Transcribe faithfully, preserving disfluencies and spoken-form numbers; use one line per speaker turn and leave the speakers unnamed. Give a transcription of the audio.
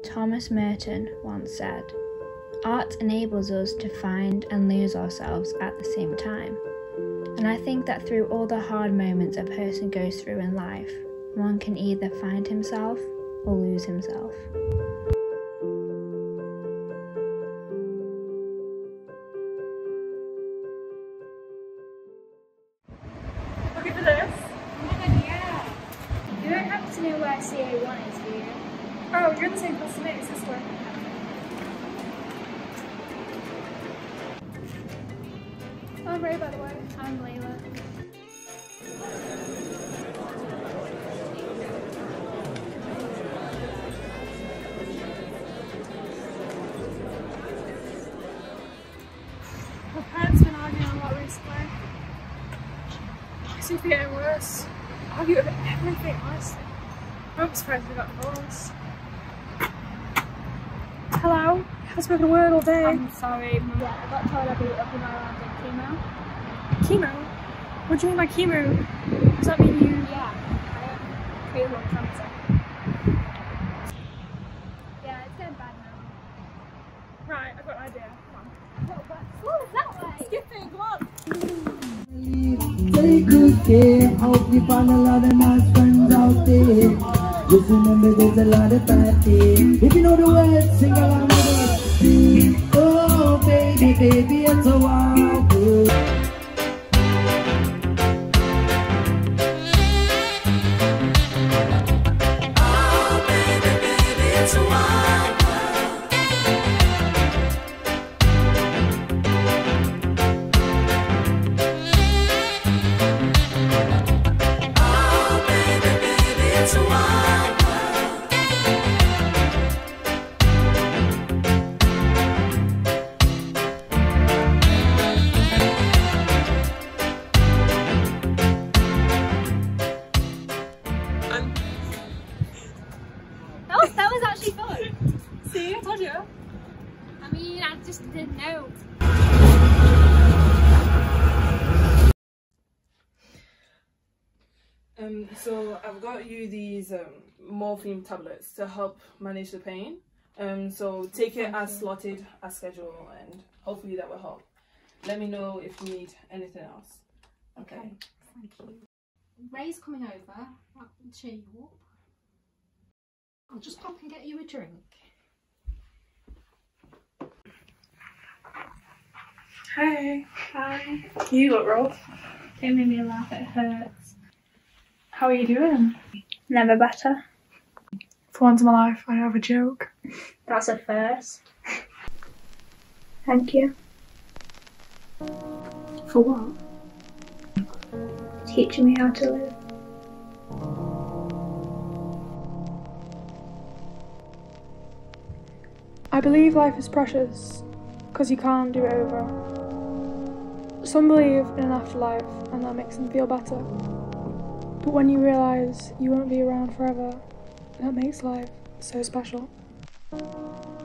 Thomas Merton once said, "Art enables us to find and lose ourselves at the same time." And I think that through all the hard moments a person goes through in life, one can either find himself or lose himself.
Looking for this?
Oh my god, yeah. You don't happen to know where C A one is, do you?
Oh, you're in the same class as me, it's this way. I'm Ray, by the way.
I'm Layla.
My parents have been arguing a lot recently. It seems to be getting worse. Argue over everything, honestly. I'm surprised we got divorced. Hello? I haven't spoken a word all day.
I'm sorry, yeah, I got told I'd be up in my around in chemo.
Chemo? What do you mean by chemo? Does that mean you...
Yeah, I have colon cancer. Yeah, it's getting bad now.
Right, I've got an idea. Come on.
Oh, that way!
Skipping, come on!
Take good care. Hope you find a lot of nice friends out there. Just remember there's a lot of party. If you know the words, sing along with us. Oh baby, baby, it's a wild world.
Oh baby, baby, it's a wild world. Oh baby, baby, it's a wild world.
That was, that was actually fun.
See, I told you.
I mean, I just didn't know.
Um, so I've got you these um, morphine tablets to help manage the pain. Um, so take it as slotted as scheduled, and hopefully that will help. Let me know if you need anything else. Okay.
Okay, thank you. Ray's coming over. That will cheer you up. I'll just pop and get you a drink.
Hey. Hi. You look rough.
Don't make me laugh, it hurts.
How are you doing?
Never better.
For once in my life, I have a joke.
That's a first. Thank you.
For what?
Teaching me how to live.
I believe life is precious, because you can't do it over. Some believe in an afterlife, and that makes them feel better. But when you realise you won't be around forever, that makes life so special.